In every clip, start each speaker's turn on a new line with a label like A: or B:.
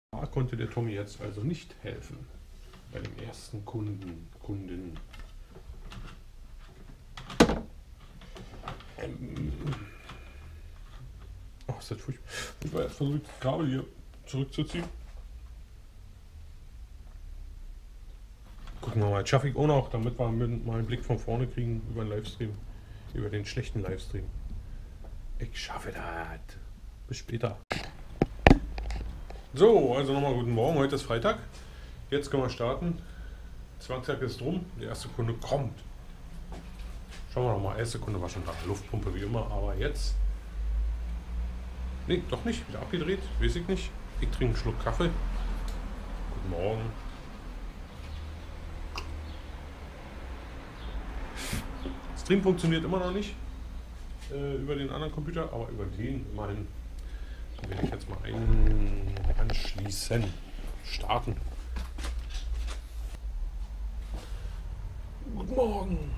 A: Da konnte der Tommy jetzt also nicht helfen. Bei dem ersten Kundin. Ach, ist das furchtbar. Ich war jetzt versucht, das Kabel hier zurückzuziehen. Gucken wir mal, das schaffe ich auch noch, damit wir mal einen Blick von vorne kriegen über den Livestream. Über den schlechten Livestream. Ich schaffe das. Bis später. So, also nochmal guten Morgen. Heute ist Freitag. Jetzt können wir starten. Zwangsjacke ist drum. Der erste Kunde kommt. Schauen wir nochmal. Erste Kunde war schon da. Luftpumpe wie immer. Aber jetzt. Nee, doch nicht. Wieder abgedreht. Weiß ich nicht. Ich trinke einen Schluck Kaffee. Guten Morgen. Stream funktioniert immer noch nicht. Über den anderen Computer. Aber über den immerhin. Will ich jetzt mal anschließen. Starten. Guten Morgen.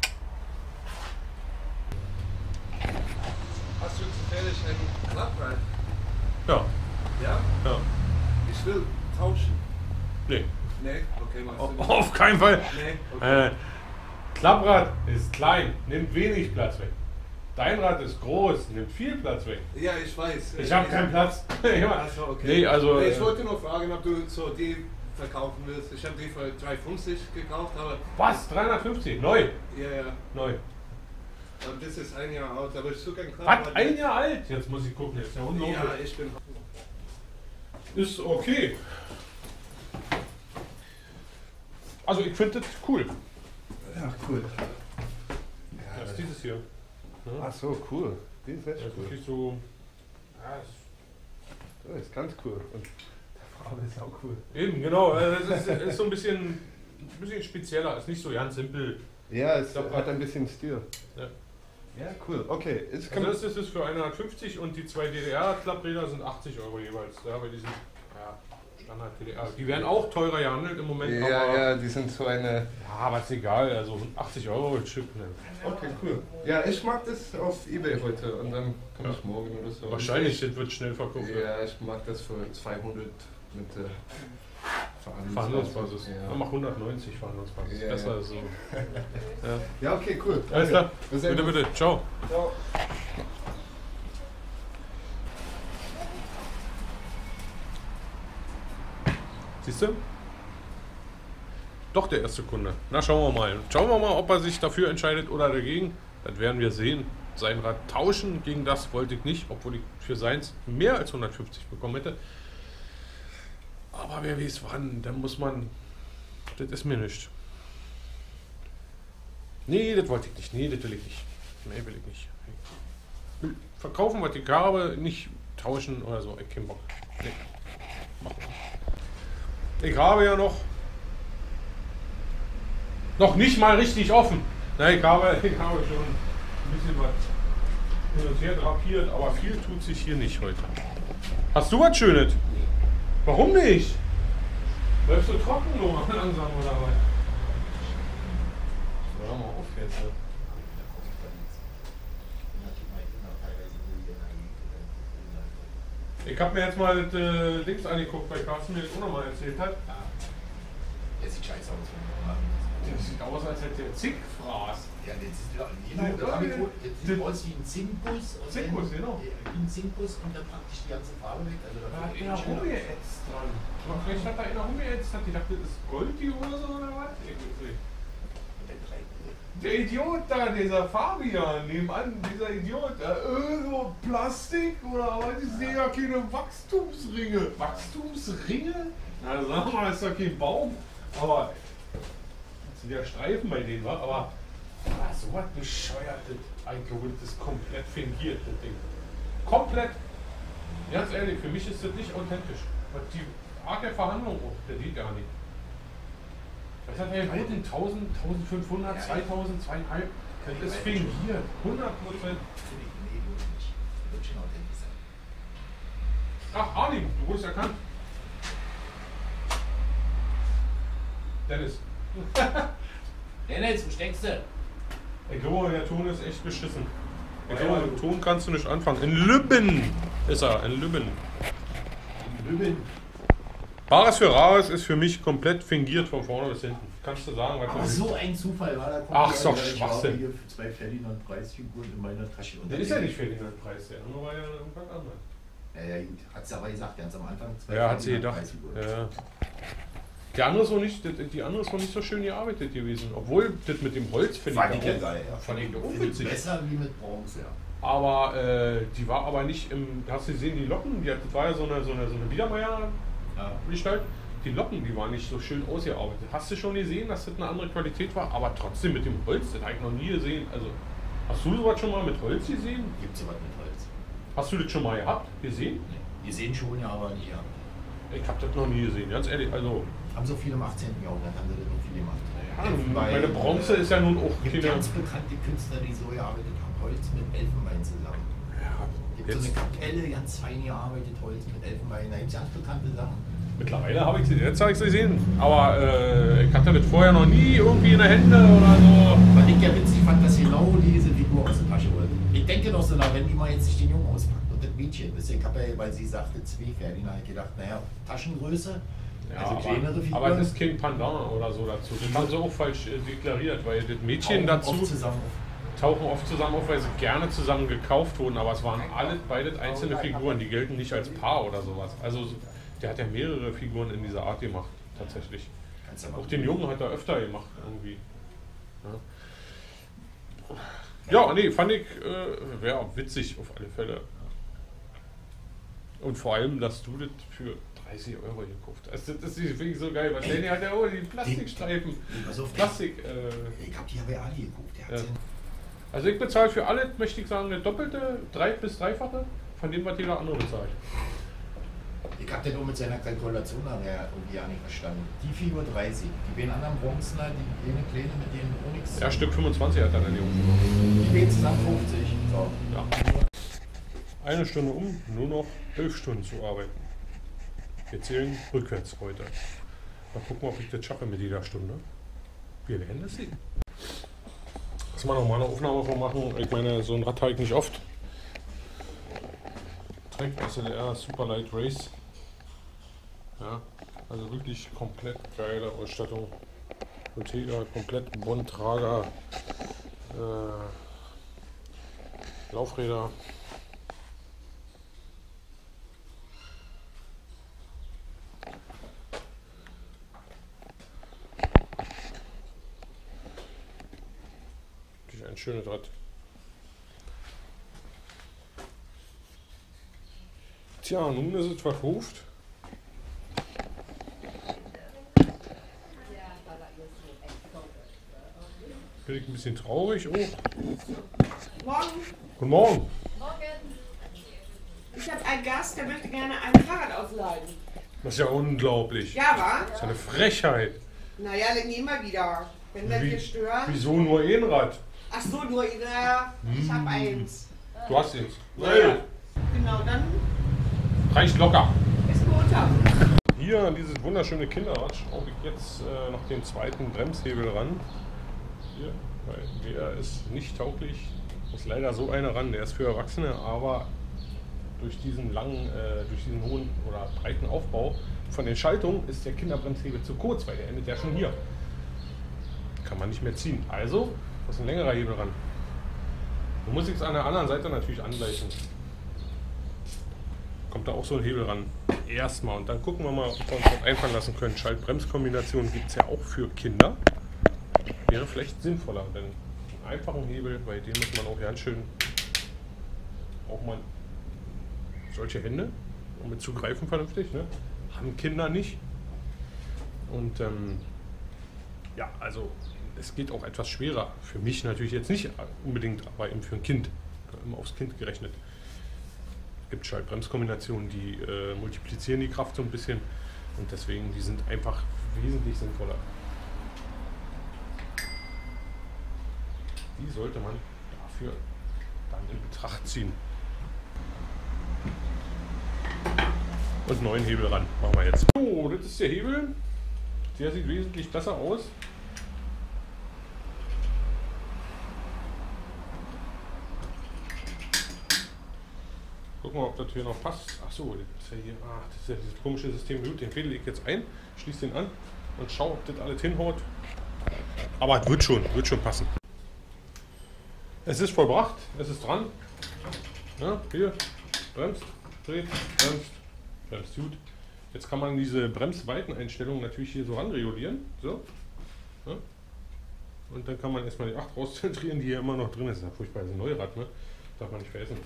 B: Hast du zufällig einen Klapprad?
A: Ja.
B: Ja?
A: Ja.
B: Ich will tauschen.
A: Nee.
B: Nee? Okay, machst du nicht.
A: Auf keinen Fall.
B: Nee? Okay.
A: Klapprad ist klein, nimmt wenig Platz weg. Dein Rad ist groß, nimmt viel Platz weg.
B: Ja, ich weiß.
A: Ich habe keinen Platz.
B: Achso, okay.
A: Nee, also.
B: Ich wollte nur fragen, ob du so die verkaufen willst. Ich habe die für 3,50 gekauft, aber.
A: Was? 350? Neu?
B: Ja, ja.
A: Neu.
B: Und das ist ein Jahr alt, aber ich suche ein
A: Was?
B: Klapprad.
A: Ein Jahr alt? Jetzt muss ich gucken, jetzt ist der Hund
B: Ja, ich bin.
A: Ist okay. Also ich finde das cool.
B: Ja, cool.
A: Das ist dieses hier. Ja.
B: Ach so, cool. Die ist echt
A: Das ist
B: cool.
A: wirklich so. Ja,
B: Das ist ganz cool. Und der Farbe ist auch cool.
A: eben, genau. Das ist so ein bisschen spezieller. Ist nicht so ganz simpel.
B: Ja, es
A: Klapprad.
B: hat ein bisschen Stil.
A: Ja.
B: Ja, cool. Okay. Jetzt kann
A: Also das ist für 150 und die zwei DDR-Klappräder sind 80 € jeweils. Ja, bei diesen Standard-DDR. Die werden auch teurer gehandelt im Moment.
B: ja,
A: aber,
B: ja, die sind so eine.
A: Ja, aber ist egal. Also 80 € ein Stück. Ne?
B: Okay, cool. Ja, ich mag das auf eBay heute und dann kann ich morgen oder so.
A: Wahrscheinlich, das wird schnell verkauft.
B: Ja, ich mag das für 200 mit
A: Verhandlungsbasis.
B: Ja.
A: Ja, mach 190 Verhandlungsbasis.
B: Ja,
A: Besser
B: ja.
A: so.
B: Ja, okay, cool.
A: Alles klar.
B: Wir sehen
A: Bitte,
B: uns.
A: bitte. Ciao.
B: Ciao.
A: Siehst du? Doch der erste Kunde. Na, schauen wir mal. Schauen wir mal, ob er sich dafür entscheidet oder dagegen. Das werden wir sehen. Sein Rad tauschen gegen das wollte ich nicht, obwohl ich für seins mehr als 150 bekommen hätte. Aber wer weiß wann, dann muss man. Das ist mir nicht. Nee, das wollte ich nicht. Nee, das will ich nicht. Nee, will ich nicht. Ich will verkaufen, was ich habe, nicht tauschen oder so. Ich hab keinen Bock. Nee. Mach mal. Ich habe ja noch nicht mal richtig offen. Nein, ich habe schon ein bisschen was hin und her drapiert, aber viel tut sich hier nicht heute. Hast du was Schönes? Warum nicht? Läufst du trocken nur langsam oder was? Hör mal auf jetzt. Ich habe mir jetzt mal das Links angeguckt, weil Carsten mir das auch nochmal erzählt hat.
C: Der sieht scheiße aus.
A: Das sieht aus, als hätte er Zick fraß.
C: Ja, das ist ja genau. Das sieht aus wie ein Zinkbus. und
A: Zinkbus,
C: dann-
A: genau.
C: Wie ein Zinkbus und dann praktisch die ganze Farbe weg. Also
A: Da
C: da
A: hat
C: wird
A: einer
C: schöner.
A: rumgeätzt dran. Aber vielleicht hat da einer rumgeätzt, hat gedacht, das ist Gold die Hose oder was? Ich weiß nicht.
C: Und dann
A: Der Idiot da, dieser Fabian, nebenan, dieser Idiot, so Plastik oder was? Ich sehe ja keine Wachstumsringe. Wachstumsringe? Na sag mal, ist doch kein Baum. Aber, das sind ja Streifen bei denen, wa? Aber so was bescheuertes, eingerücktes, komplett fingiert, das Ding. Komplett. Ganz ehrlich, für mich ist das nicht authentisch. Und die Art der Verhandlung, der geht gar nicht. Was hat er geboten? 1000, 1500,
C: Ja,
A: 2000, 2,5? Das ist fingiert. 100%.
C: Finde ich nee, nicht. Wird schon authentisch sein.
A: Ach, Arnim, du wurdest erkannt. Dennis.
C: Dennis, wo steckst du?
A: Ich glaube, der Ton ist echt beschissen. Ich glaube, mit dem Ton kannst du nicht anfangen. In Lübben ist er, in Lübben.
C: Lübben.
A: Bares für Rares ist für mich komplett fingiert von vorne bis hinten. Kannst du sagen, was
C: Aber
A: du
C: so ein Zufall war da.
A: Ach, ist doch
C: Ich habe
A: Schwachsinn.
C: hier 2 Ferdinand-Preisfiguren in meiner Tasche. Und
A: Der ist ja nicht Ferdinand Preis, der andere war ja irgendwas anderes.
C: Ja, gut. Hat sie aber gesagt, ganz am Anfang 2
A: Ja, hat sie gedacht.
C: Ferdinand-Preisfiguren.
A: Ja. Die andere ist noch nicht so schön gearbeitet gewesen. Obwohl, das mit dem Holz finde
C: Fand
A: ich
C: ich ja geil, ja.
A: Fand ich auch
C: Finde ich
A: witzig.
C: besser wie mit Bronze, ja.
A: Aber die war aber nicht im. Hast du gesehen, die Locken? Das war ja so eine Biedermeier-Gestalt. Die Locken, die waren nicht so schön ausgearbeitet. Hast du schon gesehen, dass das eine andere Qualität war? Aber trotzdem mit dem Holz, das habe ich noch nie gesehen. Also, hast du sowas schon mal mit Holz gesehen?
C: Gibt es sowas mit Holz?
A: Hast du das schon mal gehabt? Gesehen?
C: Nee. Wir sehen schon, ja, aber nicht, ja.
A: Ich habe das noch nie gesehen, ganz ehrlich. Also,
C: Haben so viele im 18. Jahrhundert, haben sie das noch viel gemacht.
A: meine Bronze ist ja nun auch
C: Es gibt
A: keine.
C: ganz bekannte Künstler, die so gearbeitet haben, Holz mit Elfenbein zusammen.
A: Ja,
C: Es gibt so eine Kapelle, ganz fein gearbeitet, Holz mit Elfenbein. Da gibt es ganz bekannte Sachen.
A: Mittlerweile habe ich sie, jetzt habe ich sie gesehen. Aber ich hatte das vorher noch nie irgendwie in der Hände oder so.
C: Weil ich ja witzig fand, dass genau diese Figur aus der Tasche holt. Ich denke doch so, na, wenn die mal jetzt sich den Jungen auspackt und das Mädchen. Ich habe ja, weil sie sagte, 2 Ferdinand, gedacht, naja, Taschengröße,
A: Ja,
C: also kleinere Figuren.
A: aber das ist kein Pendant oder so dazu. Das haben sie auch falsch deklariert, weil das Mädchen dazu
C: Oft zusammen.
A: tauchen oft zusammen auf, weil sie gerne zusammen gekauft wurden. Aber es waren beide einzelne Figuren, die gelten nicht als Paar oder sowas. Also der hat ja mehrere Figuren in dieser Art gemacht, tatsächlich.
C: Kannst du ja
A: Auch
C: mal
A: den Jungen hat er öfter gemacht, irgendwie. Ja, nee, fand ich, wäre witzig auf alle Fälle. Und vor allem, dass du das für 30 € gekauft hast. Das finde ich so geil, weil Danny hat ja auch die Plastikstreifen.
C: Pass auf,
A: Plastik.
C: ich habe die ja bei Ali geguckt. Der
A: Ja.
C: hat's
A: Also ich bezahle für alle, möchte ich sagen, eine doppelte, 3- bis 3-fache von dem, was jeder andere bezahlt.
C: Ich habe den auch mit seiner Kalkulation nachher irgendwie ja nicht verstanden. Die Figur 30, die beiden anderen Bronzener, die eine kleine mit denen Onyx.
A: Ja, Stück 25 hat er dann Junge.
C: Die beiden zusammen 50. So.
A: Ja. Eine Stunde um, nur noch 11 Stunden zu arbeiten. Wir zählen rückwärts heute. Mal gucken, ob ich das schaffe mit jeder Stunde. Wir werden das sehen. Lass mal noch mal eine Aufnahme von machen. Ich meine, so ein Rad habe ich nicht oft. Trek SLR Superlight Race. Ja, also wirklich komplett geile Ausstattung. Bottega, komplett Bontrager. Laufräder. Ein schönes Rad. Tja, nun ist es verkauft. Bin ich ein bisschen traurig auch.
D: Morgen.
A: Guten Morgen.
D: Ich habe einen Gast, der möchte gerne ein Fahrrad ausleihen.
A: Das ist ja unglaublich.
D: Ja, wa?
A: Das ist ja eine Frechheit.
D: Naja, dann gehen wir wieder. Wenn wir hier stören.
A: Wieso nur ein Rad?
D: Ach so, nur ich habe eins.
A: Du hast jetzt.
D: Naja. Genau, dann
A: Reicht locker.
D: ist Montag.
A: Hier an dieses wunderschöne Kinderrad schraube ich jetzt noch den zweiten Bremshebel ran. Hier, weil der ist nicht tauglich. Ist leider so einer ran, der ist für Erwachsene, aber durch diesen hohen oder breiten Aufbau von den Schaltungen ist der Kinderbremshebel zu kurz, weil der endet ja schon hier. Kann man nicht mehr ziehen. Also, das ist ein längerer Hebel ran. Du musst es an der anderen Seite natürlich angleichen. Kommt da auch so ein Hebel ran. Erstmal. Und dann gucken wir mal, ob wir uns was einfallen lassen können. Schalt-Brems-Kombinationen gibt es ja auch für Kinder. Wäre vielleicht sinnvoller, denn einen einfachen Hebel, bei dem muss man auch ganz schön, braucht man solche Hände, um mit zu greifen vernünftig. Ne? Haben Kinder nicht. Und ja, also es geht auch etwas schwerer. Für mich natürlich jetzt nicht unbedingt, aber eben für ein Kind. Immer aufs Kind gerechnet. Es gibt Schalt-Brems-Kombinationen, die multiplizieren die Kraft so ein bisschen und deswegen, die sind einfach wesentlich sinnvoller. Die sollte man dafür dann in Betracht ziehen. Und neuen Hebel ran, machen wir jetzt. So, das ist der Hebel. Der sieht wesentlich besser aus. Gucken wir, ob das hier noch passt. Achso, das ist ja hier. Das ist ja dieses komische System. Gut, den Fädel leg ich jetzt ein, schließe den an und schau, ob das alles hinhaut. Aber es wird schon passen. Es ist vollbracht, es ist dran. Ja, hier, bremst, dreht, bremst, gut. Jetzt kann man diese Bremsweiteneinstellung natürlich hier so ranregulieren. So. Ja. Und dann kann man erstmal die 8 rauszentrieren, die hier immer noch drin ist. Das ist ja furchtbar, das ist ein Neurad, ne? Darf man nicht vergessen.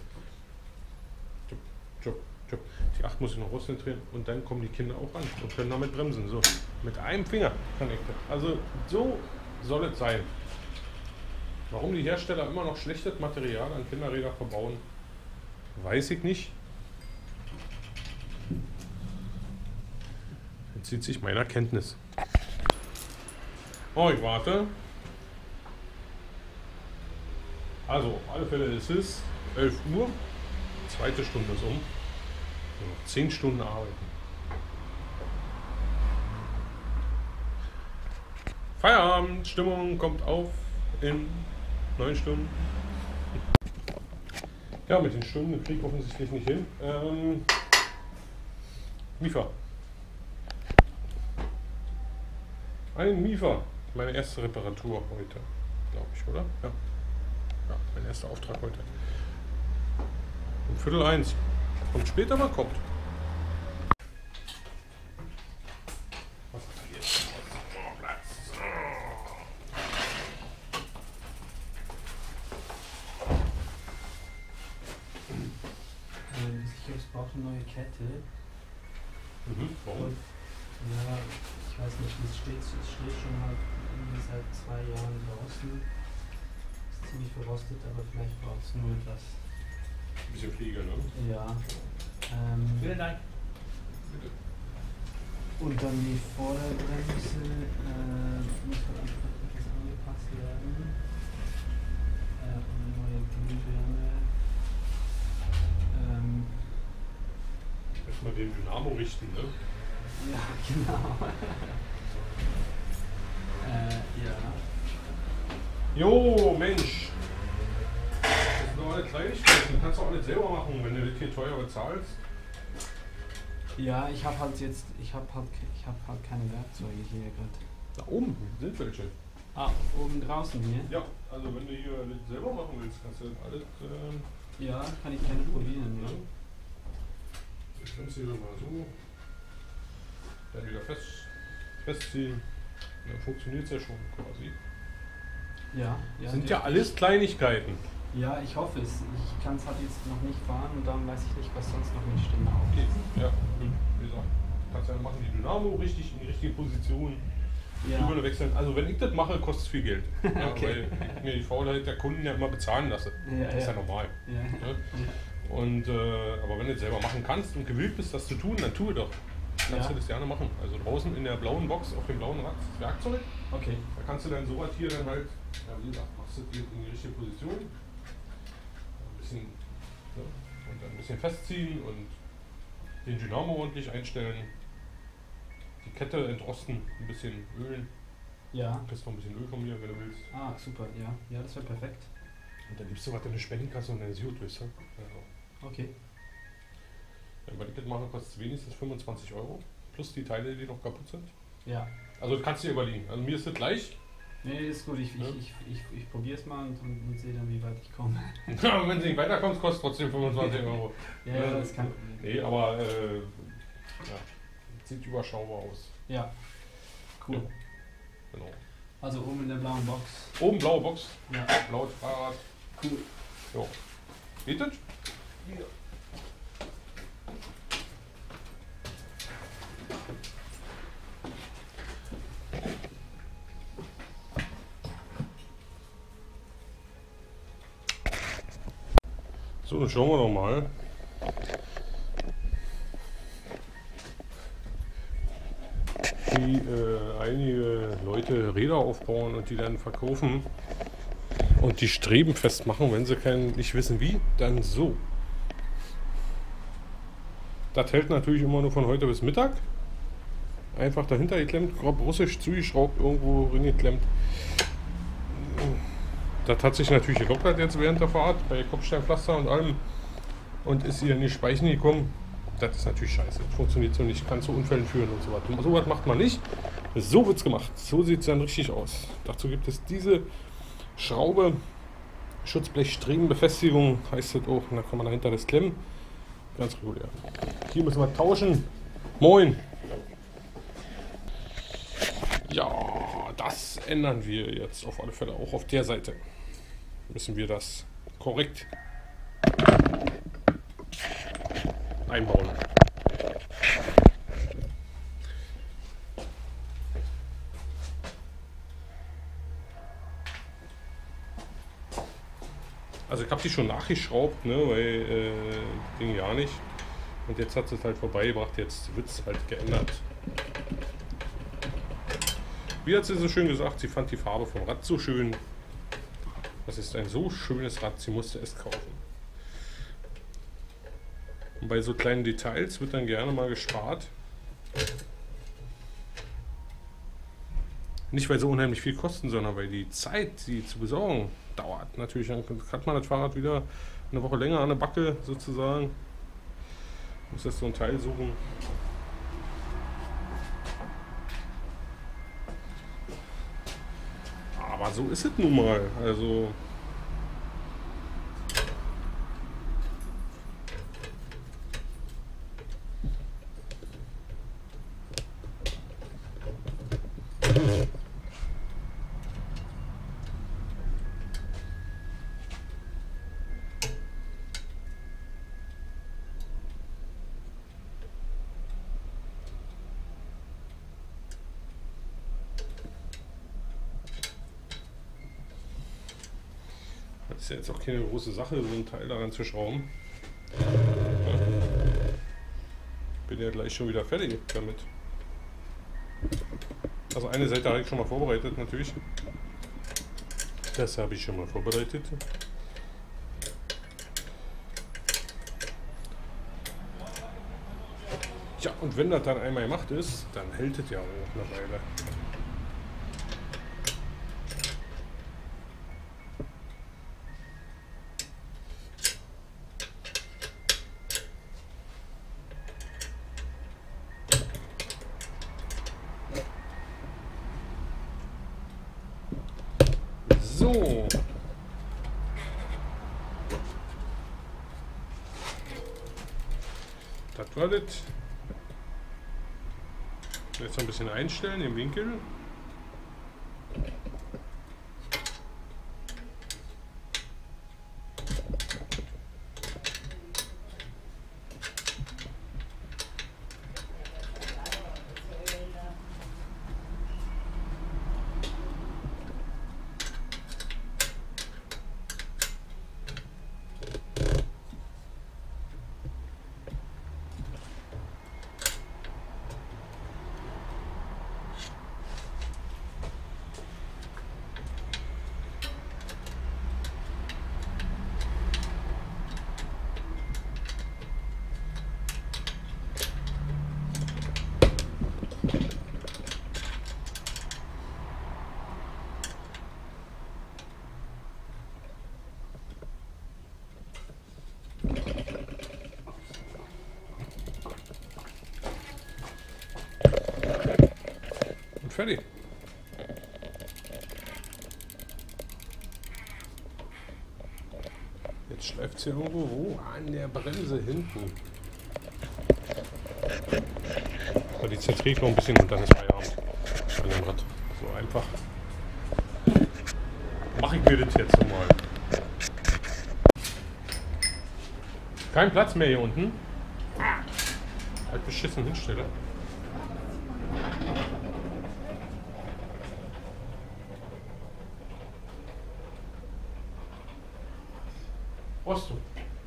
A: Die 8 muss ich noch rauszentrieren und dann kommen die Kinder auch ran und können damit bremsen. So, mit einem Finger connected. Also so soll es sein. Warum die Hersteller immer noch schlechtes Material an Kinderräder verbauen, weiß ich nicht. Entzieht sich meiner Kenntnis. Oh, ich warte. Also, auf alle Fälle ist es 11 Uhr. Zweite Stunde ist um. Noch 10 Stunden arbeiten. Feierabend, Stimmung kommt auf in 9 Stunden. Ja, mit den Stunden kriege ich offensichtlich nicht hin. Mifa. Ein Mifa. Meine erste Reparatur heute, glaube ich, oder? Ja. Ja, mein erster Auftrag heute. Um 12:45. Kommt später, aber kommt. Was hat er jetzt? Platz.
E: Ich brauche eine neue Kette.
A: Warum?
E: Ja, ich weiß nicht, wie es steht. Es steht schon halt irgendwie seit 2 Jahren draußen. Ist ziemlich verrostet, aber vielleicht braucht es nur etwas.
A: Ein bisschen Pflege, ne?
E: Ja.
B: Vielen Dank.
A: Bitte.
E: Und dann die Vorderbremse muss halt einfach etwas angepasst werden. Eine neue Glühbirne.
A: Erstmal den Dynamo richten, ne?
E: Ja, genau. Ja.
A: Jo, Mensch! Das sind doch alle Kleinigkeiten. Kannst du auch nicht selber machen, wenn du das hier teuer bezahlst.
E: Ja, ich habe halt keine Werkzeuge hier gerade.
A: Da oben sind welche.
E: Ah, oben draußen hier?
A: Ja, also wenn du hier das selber machen willst, kannst du das alles.
E: Ja, kann ich gerne probieren, ja.
A: Ich kann es hier mal so. Dann wieder festziehen. Dann funktioniert es ja schon quasi.
E: Ja,
A: Sind ja alles Kleinigkeiten.
E: Ja, ich hoffe es. Ich kann es halt jetzt noch nicht fahren und dann weiß ich nicht, was sonst noch mit Stimme
A: Okay,
E: aufgeht.
A: ja. Wie gesagt, kannst ja machen die Dynamo richtig in die richtige Position.
E: Ja.
A: Überall wechseln. Also wenn ich das mache, kostet es viel Geld. Ja,
E: Okay.
A: weil ich mir die Faulheit der Kunden ja immer bezahlen lasse.
E: Ja,
A: Das ist ja
E: ja.
A: normal.
E: Ja.
A: Ne? Und, aber wenn du es selber machen kannst und gewillt bist, das zu tun, dann tue doch. Kannst du das gerne machen. Also draußen in der blauen Box auf dem blauen Rad das Werkzeug.
E: Okay.
A: Da kannst du dann so was hier dann halt, ja, wie gesagt, machst du das in die richtige Position. Ein bisschen, ne? Und dann ein bisschen festziehen und den Dynamo ordentlich einstellen. Die Kette entrosten, ein bisschen ölen.
E: Ja.
A: Du kriegst noch ein bisschen Öl von mir, wenn du willst.
E: Ah, super. Ja, ja, das wäre perfekt.
A: Und dann gibst du was in eine Spendenkasse und dann ist gut, weißt du? Also,
E: Okay.
A: wenn ich das mache, kostet es wenigstens 25 €. Plus die Teile, die noch kaputt sind.
E: Ja.
A: Also das kannst du dir überlegen. Also mir ist das gleich.
E: Nee, ist gut. Ich probiere es mal und sehe dann, wie weit ich komme.
A: Aber wenn du nicht weiterkommst, kostet es trotzdem 25 €.
E: Ja, das kann.
A: Nee, aber ja, sieht überschaubar aus.
E: Ja. Cool.
A: Ja, genau.
E: Also oben in der blauen Box.
A: Oben blaue Box,
E: Ja.
A: blaues Fahrrad.
E: Cool.
A: Ja. Geht das?
E: Ja.
A: So, dann schauen wir doch mal. Wie einige Leute Räder aufbauen und die dann verkaufen und die Streben festmachen, wenn sie nicht wissen wie, dann so. Das hält natürlich immer nur von heute bis Mittag. Einfach dahinter geklemmt, grob russisch zugeschraubt, irgendwo reingeklemmt. Das hat sich natürlich gelockert jetzt während der Fahrt, bei Kopfsteinpflaster und allem. und ist ihr in die Speichen gekommen. Das ist natürlich scheiße. Funktioniert so nicht, kann zu Unfällen führen und so weiter. So was macht man nicht. So wird es gemacht. So sieht es dann richtig aus. Dazu gibt es diese Schraube, Schutzblechstrebenbefestigung heißt das auch. Und dann kann man dahinter das klemmen. Ganz regulär. Hier müssen wir tauschen. Moin. Ja, das ändern wir jetzt auf alle Fälle. Auch auf der Seite müssen wir das korrekt einbauen. Also ich habe die schon nachgeschraubt, ne, weil ging ja nicht. Und jetzt hat es halt vorbeigebracht, jetzt wird es halt geändert. Wie hat sie so schön gesagt, sie fand die Farbe vom Rad so schön. Das ist ein so schönes Rad, sie musste es kaufen. Und bei so kleinen Details wird dann gerne mal gespart. Nicht weil sie unheimlich viel kosten, sondern weil die Zeit, sie zu besorgen, dauert. Natürlich dann hat man das Fahrrad wieder eine Woche länger an der Backe sozusagen. Muss jetzt so ein Teil suchen. Aber so ist es nun mal. Also das ist ja jetzt auch keine große Sache, so ein Teil daran zu schrauben. Ja. Bin ja gleich schon wieder fertig damit. Also eine Seite habe ich schon mal vorbereitet natürlich. Das habe ich schon mal vorbereitet. Ja, und wenn das dann einmal gemacht ist, dann hält es ja auch eine Weile. So. Das war das. Jetzt noch ein bisschen einstellen im Winkel. Fertig. Jetzt schleift es hier irgendwo an der Bremse hinten. So, die zentriere ich noch ein bisschen und dann ist Feierabend an dem Rad. So einfach. Mache ich mir das jetzt nochmal. Kein Platz mehr hier unten. Halt beschissen hinstelle. Brauchst du?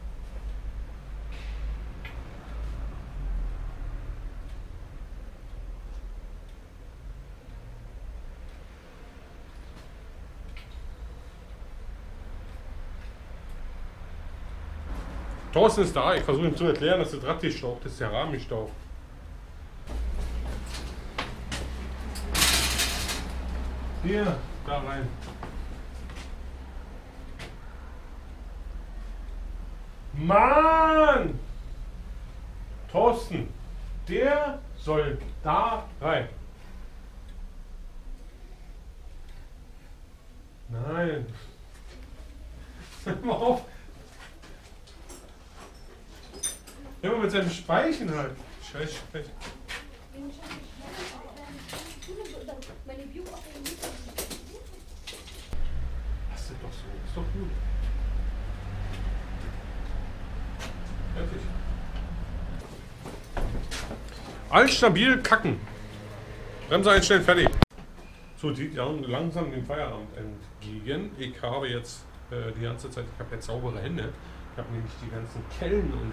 A: Thorsten ist da, ich versuche ihm zu erklären, dass das Rad nicht staubt, das ist der Rahmen nicht staubt. Hier, da rein. Mann! Thorsten, der soll da rein. Nein. Hör mal auf. Immer mit seinem Speichen halt. Scheiß Speichen. Das ist doch so. Ist doch gut. Fertig. Alles stabil kacken. Bremse einstellen, fertig. So, die langsam dem Feierabend entgegen. Ich habe jetzt die ganze Zeit, ich habe jetzt saubere Hände. Ich habe nämlich die ganzen Kellen und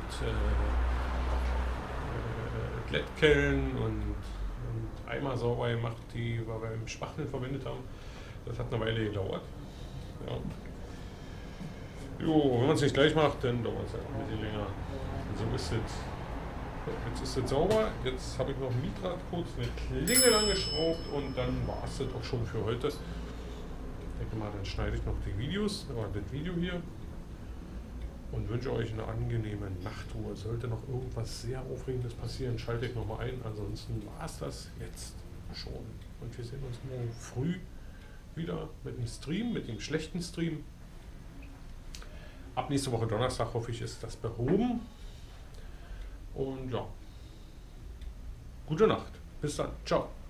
A: Glättkellen und Eimer sauber gemacht, die wir beim Spachteln verwendet haben. Das hat eine Weile gedauert. Ja. Jo, wenn man es nicht gleich macht, dann dauert es halt ein bisschen länger. Und so ist es. Jetzt ist es sauber. Jetzt habe ich noch ein Mietrad kurz eine Klingel angeschraubt und dann war es das auch schon für heute. Ich denke mal, dann schneide ich noch die Videos, oder das Video hier. Und wünsche euch eine angenehme Nachtruhe. Sollte noch irgendwas sehr Aufregendes passieren, schalte ich nochmal ein. Ansonsten war es das jetzt schon. Und wir sehen uns morgen früh wieder mit dem Stream, mit dem schlechten Stream. Ab nächste Woche Donnerstag hoffe ich, ist das behoben. Und ja, gute Nacht. Bis dann. Ciao.